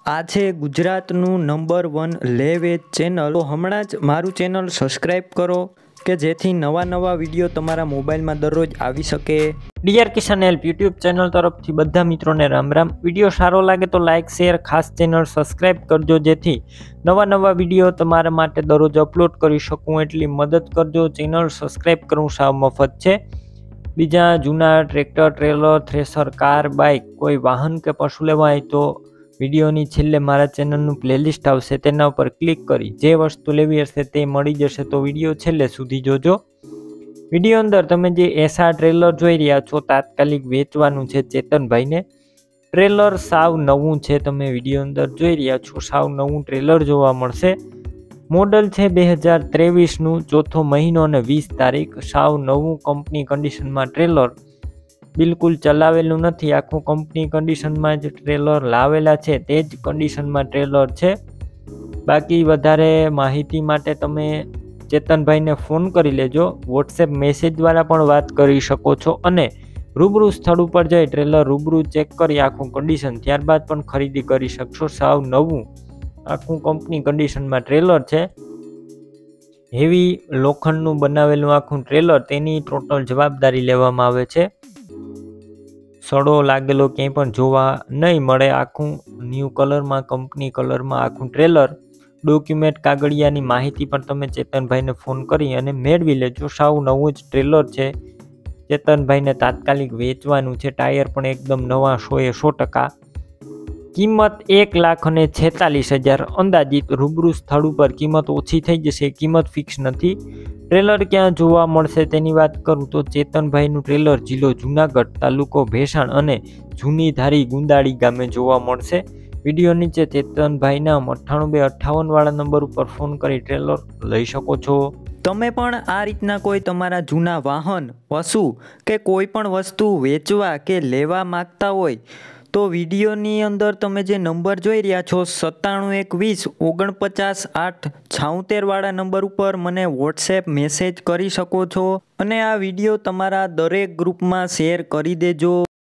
આ છે ગુજરાતનું નંબર 1 લે વેચ ચેનલ। તો હમણાં જ મારું ચેનલ સબસ્ક્રાઈબ કરો કે જેથી નવા વિડીયો તમારા મોબાઈલમાં દરરોજ આવી શકે। DR Kisan help YouTube channel તરફથી બધા મિત્રોને રામ રામ। વિડીયો સારો લાગે તો લાઇક શેર ખાસ ચેનલ સબસ્ક્રાઈબ કરજો જેથી નવા વિડીયો તમારા માટે દરરોજ અપલોડ કરી શકું એટલી મદદ કરજો। ચેનલ સબસ્ક્રાઈબ કરવું સાવ મફત છે। બીજા જૂના tractor trailer thresher car bike કોઈ વાહન કે પશુ લેવા હોય તો વિડીયોની છેલ્લે મારા ચેનલનું પ્લેલિસ્ટ આવશે તેના ઉપર ક્લિક કરી જે વસ્તુ લેવી હશે તે મળી જશે। તો વિડીયો છેલ્લે સુધી જોજો। વિડીયો અંદર તમે જે એસા ટ્રેલર જોઈ રહ્યા છો તાત્કાલિક વેચવાનું છે ચેતનભાઈને। ટ્રેલર સાવ નવું છે, તમે વિડીયો અંદર જોઈ રહ્યા છો સાવ નવું ટ્રેલર જોવા મળશે। મોડલ છે 2023નું, ચોથો મહિનો અને 20 તારીખ। સાવ નવું કંપની કન્ડિશનમાં ટ્રેલર, બિલકુલ ચલાવેલું નથી, આખું કંપની કન્ડિશનમાં જ ટ્રેલર લાવેલા છે તે જ કન્ડિશનમાં ટ્રેલર છે। બાકી વધારે માહિતી માટે તમે ચેતનભાઈને ફોન કરી લેજો, વોટ્સએપ મેસેજ દ્વારા પણ વાત કરી શકો છો અને રૂબરૂ સ્થળ ઉપર જઈ ટ્રેલર રૂબરૂ ચેક કરી આખું કન્ડિશન ત્યારબાદ પણ ખરીદી કરી શકશો। સાવ નવું આખું કંપની કન્ડિશનમાં ટ્રેલર છે। હેવી લોખંડનું બનાવેલું આખું ટ્રેલર, તેની ટોટલ જવાબદારી લેવામાં આવે છે। સડો લાગેલો ક્યાંય પણ જોવા નહીં મળે। આખું ન્યૂ કલરમાં કંપની કલરમાં આખું ટ્રેલર। ડોક્યુમેન્ટ કાગળિયાની માહિતી પણ તમે ચેતનભાઈને ફોન કરી અને મેળવી લેજો। સાવ નવું જ ટ્રેલર છે, ચેતનભાઈને તાત્કાલિક વેચવાનું છે। ટાયર પણ એકદમ નવા 100%। કિંમત 1,46,000 અંદાજિત। રૂબરૂ સ્થળ ઉપર કિંમત ઓછી થઈ જશે, કિંમત ફિક્સ નથી। ટ્રેલર ક્યાં જોવા મળશે તેની વાત કરું તો ચેતનભાઈનું ટ્રેલર જિલ્લો જુનાગઢ, તાલુકો ભેસાણ અને જૂની ધારી ગુંદાળી ગામે જોવા મળશે। વિડીયો નીચે ચેતનભાઈના 9858 વાળા નંબર ઉપર ફોન કરી ટ્રેલર લઈ શકો છો। તમે પણ આ રીતના કોઈ તમારા જૂના વાહન, પશુ કે કોઈ પણ વસ્તુ વેચવા કે લેવા માંગતા હોય તો વિડીયોની અંદર તમે જે નંબર જોઈ રહ્યા છો 97 120 49 8 76 વાળા નંબર ઉપર મને વોટ્સએપ મેસેજ કરી શકો છો અને આ વિડીયો તમારા દરેક ગ્રુપમાં શેર કરી દેજો।